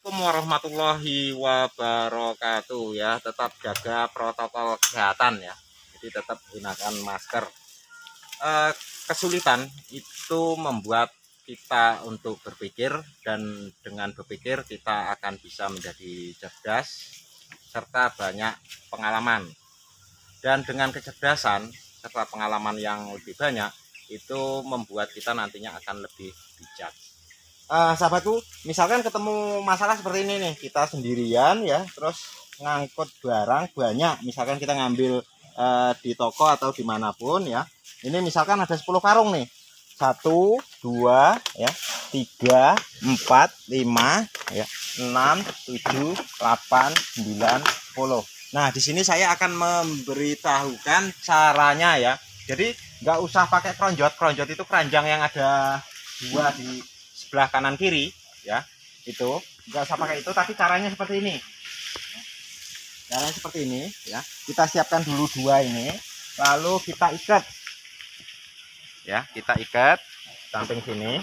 Assalamualaikum warahmatullahi wabarakatuh ya. Tetap jaga protokol kesehatan ya. Jadi tetap gunakan masker. Kesulitan itu membuat kita untuk berpikir, dan dengan berpikir kita akan bisa menjadi cerdas serta banyak pengalaman. Dan dengan kecerdasan serta pengalaman yang lebih banyak, itu membuat kita nantinya akan lebih bijak. Sahabatku, misalkan ketemu masalah seperti ini nih, kita sendirian ya, terus ngangkut barang banyak, misalkan kita ngambil di toko atau dimanapun ya. Ini misalkan ada 10 karung nih, 1, 2 ya, 3, 4, 5 ya, 6, 7, 8, 9, 10. Nah, di sini saya akan memberitahukan caranya ya. Jadi nggak usah pakai kronjot. Kronjot itu keranjang yang ada 2 di sebelah kanan kiri ya, itu nggak usah pakai itu, tapi caranya seperti ini. Caranya seperti ini ya. Kita siapkan dulu 2 ini, lalu kita ikat ya, kita ikat samping sini.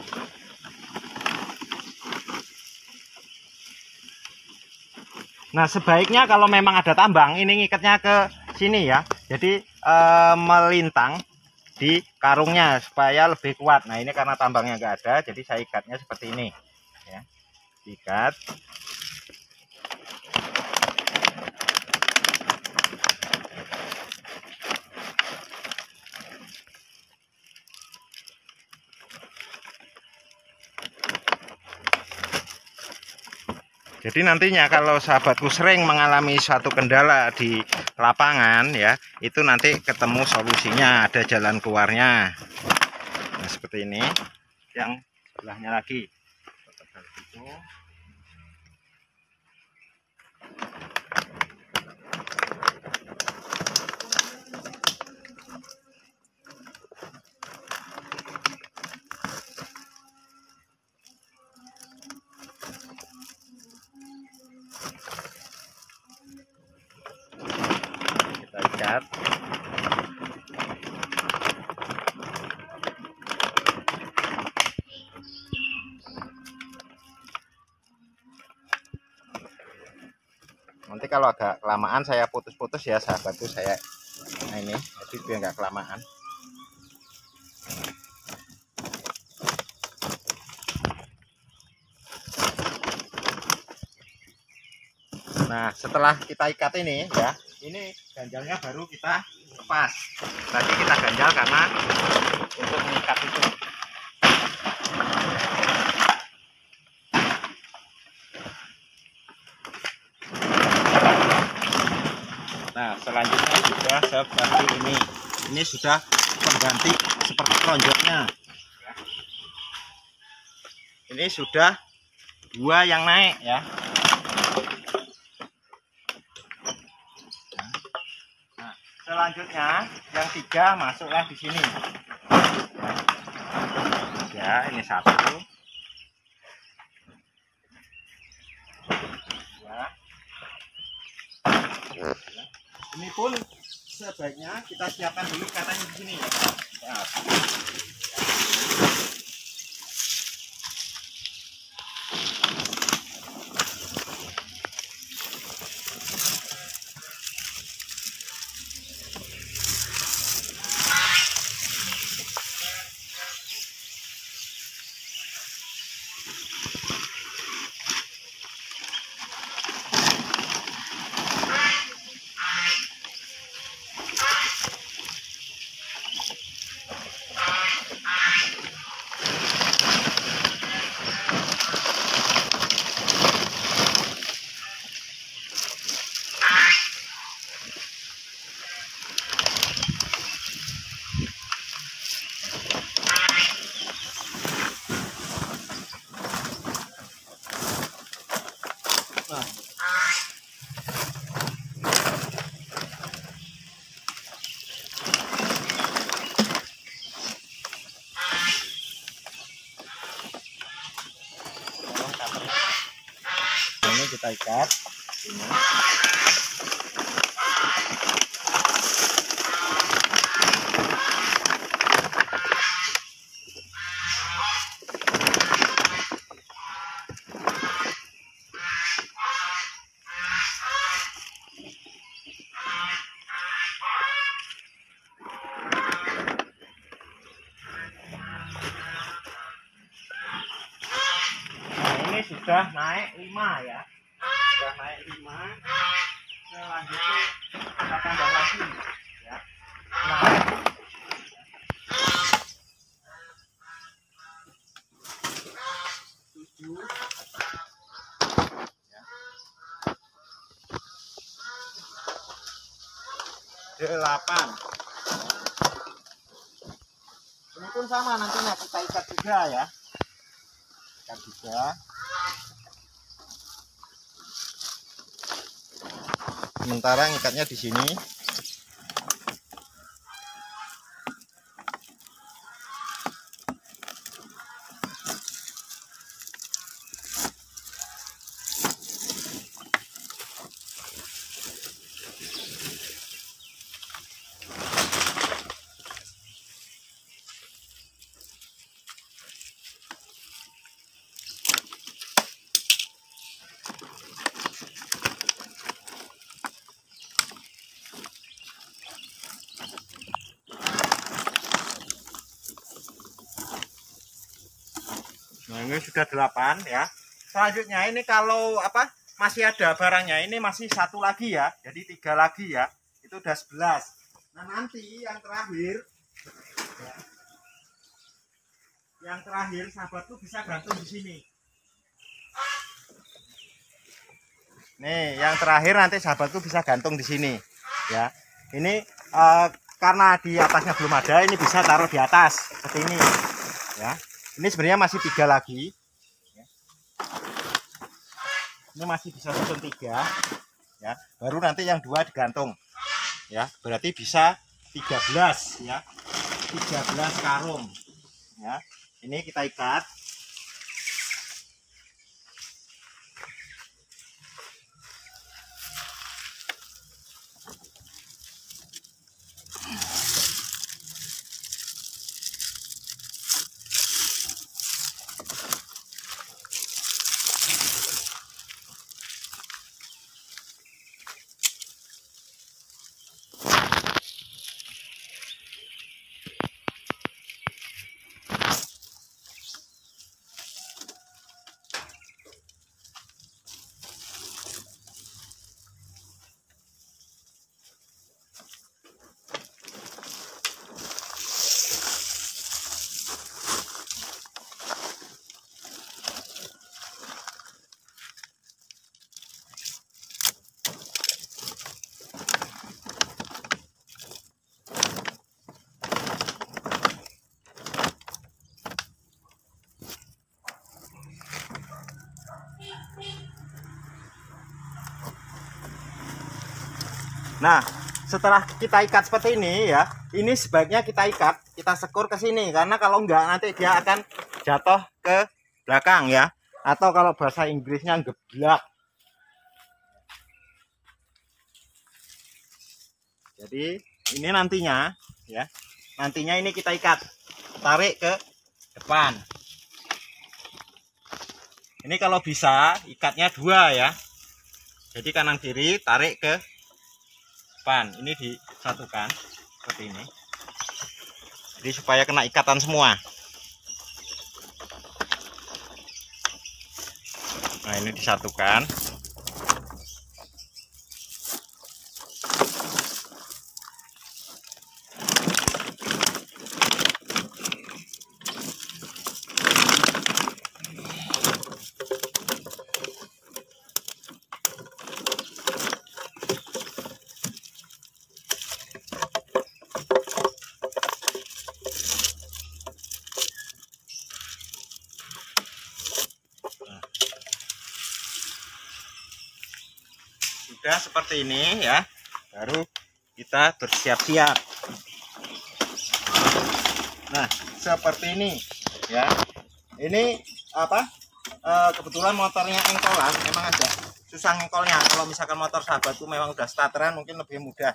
Nah, sebaiknya kalau memang ada tambang, ini ngikatnya ke sini ya, jadi melintang di karungnya supaya lebih kuat. Nah, ini karena tambangnya nggak ada, jadi saya ikatnya seperti ini ya, ikat. Jadi nantinya kalau sahabatku sering mengalami suatu kendala di lapangan ya, itu nanti ketemu solusinya, ada jalan keluarnya. Nah, seperti ini. Yang sebelahnya lagi. Kita ikat. Nanti kalau agak kelamaan saya putus-putus ya sahabatku, saya ini jadi biar nggak kelamaan. Nah, setelah kita ikat ini ya, ini ganjalnya baru kita lepas. Tadi kita ganjal karena untuk mengikat itu. Nah, selanjutnya juga seperti ini. Ini sudah pengganti seperti keronjotnya. Ini sudah 2 yang naik ya. Nah, selanjutnya yang 3 masuklah di sini. Ya, ini 1. 2. Ini pun sebaiknya kita siapkan dulu katanya di sini ya. Ini kita ikat ini. sudah naik 5 ya, sudah naik 5. Selanjutnya kita tambah lagi ya, 7 ya, 8. Ini pun sama, nantinya kita ikat juga ya, ikat juga. Sementara ngikatnya di sini. Nah, ini sudah 8 ya. Selanjutnya ini kalau masih ada barangnya, ini masih 1 lagi ya. Jadi 3 lagi ya. Itu udah 11. Nah, nanti yang terakhir ya, yang terakhir sahabatku bisa gantung di sini. Nih, yang terakhir nanti sahabatku bisa gantung di sini ya. Ini karena di atasnya belum ada, ini bisa taruh di atas seperti ini ya. Ini sebenarnya masih 3 lagi ya. Ini masih bisa susun 3 ya. Baru nanti yang 2 digantung ya. Berarti bisa 13 ya. 13 karung ya. Ini kita ikat. Nah, setelah kita ikat seperti ini ya, ini sebaiknya kita ikat, kita sekor ke sini, karena kalau enggak nanti dia akan jatuh ke belakang ya, atau kalau bahasa Inggrisnya geblak. Jadi ini nantinya ya, nantinya ini kita ikat, tarik ke depan. Ini kalau bisa ikatnya 2 ya, jadi kanan kiri tarik ke depan, ini disatukan seperti ini, jadi supaya kena ikatan semua. Nah, ini disatukan. Sudah seperti ini ya, baru kita bersiap-siap. Nah, seperti ini ya. Ini kebetulan motornya engkolan, memang agak susah engkolnya. Kalau misalkan motor sahabatku memang udah starteran, mungkin lebih mudah.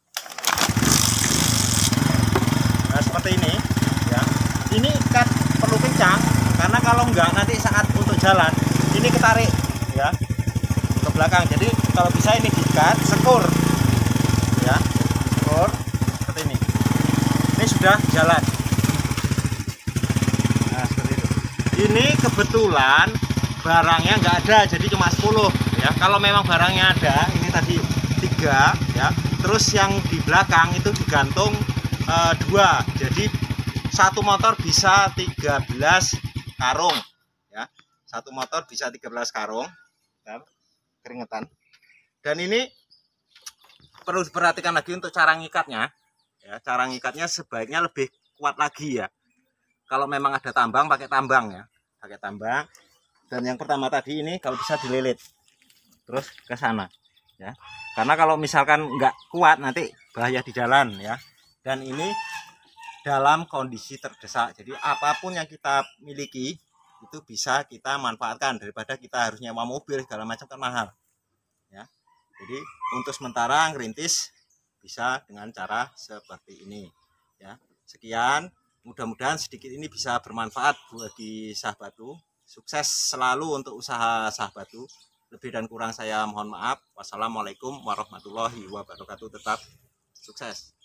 Nah, seperti ini ya. Ini kan perlu kencang, karena kalau enggak nanti saat untuk jalan ini ketarik ya ke belakang. Jadi kalau bisa ini diikat, sekor ya, sekor seperti ini. Ini sudah jalan. Nah, seperti itu. Ini kebetulan barangnya nggak ada, jadi cuma 10 ya. Kalau memang barangnya ada, ini tadi 3 ya, terus yang di belakang itu digantung 2, jadi satu motor bisa 13 karung ya. Satu motor bisa 13 karung ya, keringetan. Dan ini perlu diperhatikan lagi untuk cara ngikatnya ya. Cara ngikatnya sebaiknya lebih kuat lagi ya. Kalau memang ada tambang, pakai tambang ya, pakai tambang. Dan yang pertama tadi ini kalau bisa dililit terus ke sana ya, karena kalau misalkan nggak kuat nanti bahaya di jalan ya. Dan ini dalam kondisi terdesak, jadi apapun yang kita miliki itu bisa kita manfaatkan daripada kita harus nyewa mobil segala macam kan mahal ya. Jadi untuk sementara ngerintis bisa dengan cara seperti ini ya. Sekian, mudah-mudahan sedikit ini bisa bermanfaat bagi Sahabatku. Sukses selalu untuk usaha Sahabatku. Lebih dan kurang saya mohon maaf. Wassalamualaikum warahmatullahi wabarakatuh. Tetap sukses.